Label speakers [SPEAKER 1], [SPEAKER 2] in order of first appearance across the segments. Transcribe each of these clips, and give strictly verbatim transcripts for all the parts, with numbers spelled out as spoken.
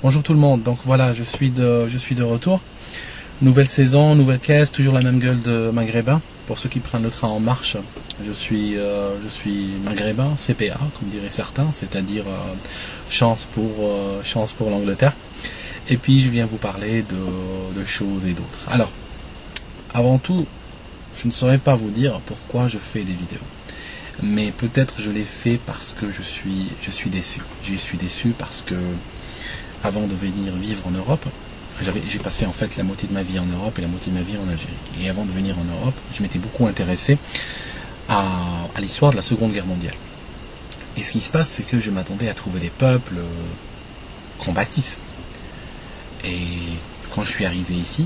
[SPEAKER 1] Bonjour tout le monde, donc voilà, je suis de, je suis de retour. Nouvelle saison, nouvelle caisse, toujours la même gueule de maghrébin. Pour ceux qui prennent le train en marche, je suis, euh, je suis maghrébin, C P A, comme diraient certains, c'est-à-dire euh, chance pour, euh, chance pour l'Angleterre. Et puis je viens vous parler de, de choses et d'autres. Alors, avant tout, je ne saurais pas vous dire pourquoi je fais des vidéos. Mais peut-être je l'ai fait parce que je suis, je suis déçu. Je suis déçu parce que avant de venir vivre en Europe, j'ai passé en fait la moitié de ma vie en Europe et la moitié de ma vie en Algérie. Et avant de venir en Europe, je m'étais beaucoup intéressé à, à l'histoire de la Seconde Guerre mondiale. Et ce qui se passe, c'est que je m'attendais à trouver des peuples combatifs. Et quand je suis arrivé ici,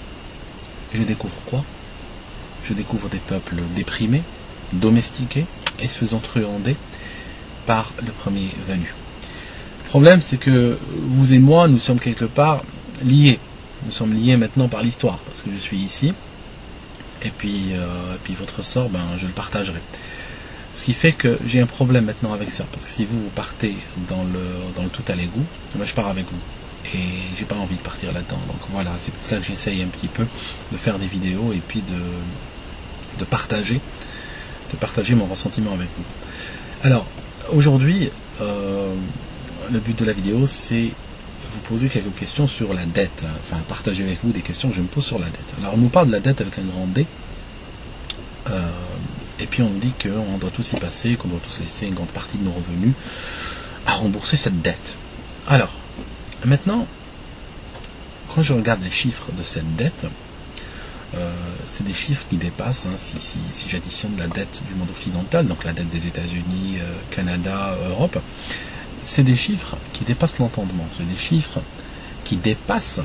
[SPEAKER 1] je découvre quoi? Je découvre des peuples déprimés, domestiqués et se faisant truander par le premier venu. Le problème, c'est que vous et moi, nous sommes quelque part liés. Nous sommes liés maintenant par l'histoire, parce que je suis ici, et puis, euh, et puis votre sort, ben, je le partagerai. Ce qui fait que j'ai un problème maintenant avec ça, parce que si vous, vous partez dans le, dans le tout à l'égout, ben, je pars avec vous. Et j'ai pas envie de partir là-dedans. Donc voilà, c'est pour ça que j'essaye un petit peu de faire des vidéos et puis de, de partager, de partager mon ressentiment avec vous. Alors, aujourd'hui, euh, le but de la vidéo, c'est vous poser quelques questions sur la dette. Enfin, partager avec vous des questions que je me pose sur la dette. Alors, on nous parle de la dette avec un grand D. Euh, et puis, on nous dit qu'on doit tous y passer, qu'on doit tous laisser une grande partie de nos revenus à rembourser cette dette. Alors, maintenant, quand je regarde les chiffres de cette dette, euh, c'est des chiffres qui dépassent, hein, si, si, si j'additionne la dette du monde occidental, donc la dette des États-Unis, euh, Canada, Europe, c'est des chiffres qui dépassent l'entendement, c'est des chiffres qui dépassent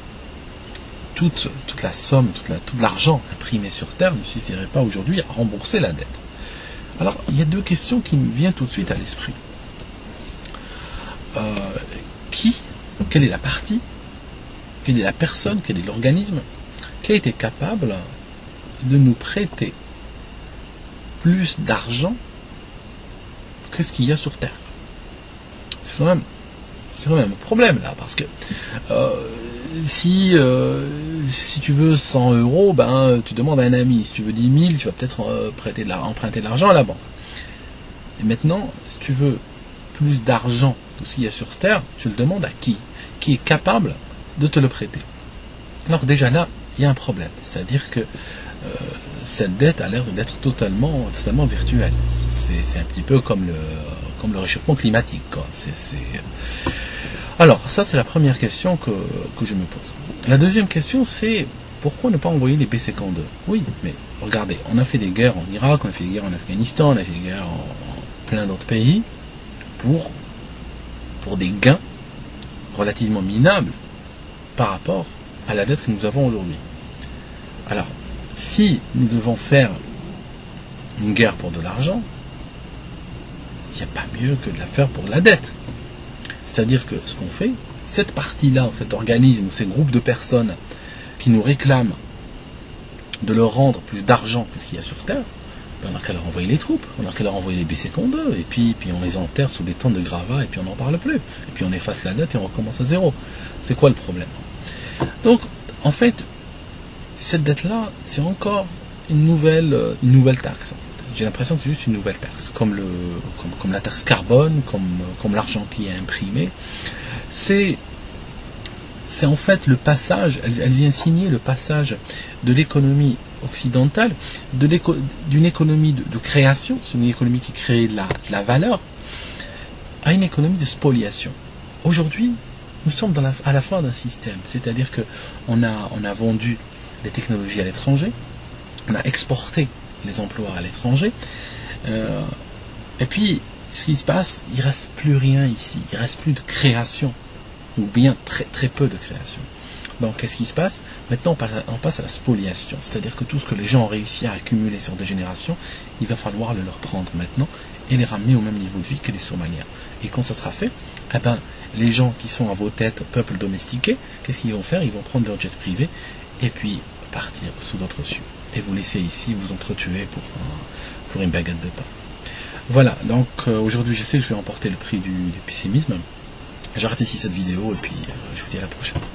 [SPEAKER 1] toute, toute la somme, toute la, tout l'argent imprimé sur Terre ne suffirait pas aujourd'hui à rembourser la dette. Alors, il y a deux questions qui me viennent tout de suite à l'esprit. Euh, qui, quelle est la partie, quelle est la personne, quel est l'organisme qui a été capable de nous prêter plus d'argent que ce qu'il y a sur Terre? C'est quand même, c'est quand même un problème là, parce que euh, si, euh, si tu veux cent euros, ben, tu demandes à un ami. Si tu veux dix mille, tu vas peut-être euh, prêter de la, emprunter de l'argent à la banque. Et maintenant, si tu veux plus d'argent que ce qu'il y a sur Terre, tu le demandes à qui? Qui est capable de te le prêter? Alors déjà là, il y a un problème. C'est-à-dire que euh, cette dette a l'air d'être totalement, totalement virtuelle. C'est un petit peu comme le, comme le réchauffement climatique, quoi. C'est, c'est... Alors, ça c'est la première question que, que je me pose. La deuxième question, c'est pourquoi ne pas envoyer les B cinquante-deux? Oui, mais regardez, on a fait des guerres en Irak, on a fait des guerres en Afghanistan, on a fait des guerres en, en plein d'autres pays pour, pour des gains relativement minables par rapport à la dette que nous avons aujourd'hui. Alors, si nous devons faire une guerre pour de l'argent, il n'y a pas mieux que de la faire pour la dette. C'est-à-dire que ce qu'on fait, cette partie-là, cet organisme, ces groupes de personnes qui nous réclament de leur rendre plus d'argent que ce qu'il y a sur Terre, ben on n'a qu'à leur envoyer les troupes, on n'a qu'à leur envoyer les B cinquante-deux, et puis, puis on les enterre sous des tonnes de gravats, et puis on n'en parle plus. Et puis on efface la dette et on recommence à zéro. C'est quoi le problème? Donc, en fait, cette dette-là, c'est encore une nouvelle, une nouvelle taxe. En fait. J'ai l'impression que c'est juste une nouvelle taxe, comme, le, comme, comme la taxe carbone, comme, comme l'argent qui est imprimé. C'est, c'est en fait le passage, elle, elle vient signer le passage de l'économie occidentale, de l'éco, d'une économie de, de création, c'est une économie qui crée de la, de la valeur, à une économie de spoliation. Aujourd'hui, nous sommes dans la, à la fin d'un système, c'est-à-dire qu'on a, on a vendu les technologies à l'étranger, on a exporté les emplois à l'étranger, euh, et puis ce qui se passe, il ne reste plus rien ici, il ne reste plus de création, ou bien très, très peu de création. Donc qu'est-ce qui se passe? Maintenant on passe à la spoliation, c'est-à-dire que tout ce que les gens ont réussi à accumuler sur des générations, il va falloir le leur prendre maintenant et les ramener au même niveau de vie que les Somaliens. Et quand ça sera fait, eh ben, les gens qui sont à vos têtes, peuple domestiqué, qu'est-ce qu'ils vont faire? Ils vont prendre leur jet privé et puis partir sous d'autres cieux. Et vous laisser ici vous entretuer pour, un, pour une baguette de pain. Voilà, donc euh, aujourd'hui je sais que je vais emporter le prix du, du pessimisme.
[SPEAKER 2] J'arrête ici cette vidéo et puis euh, je vous dis à la prochaine.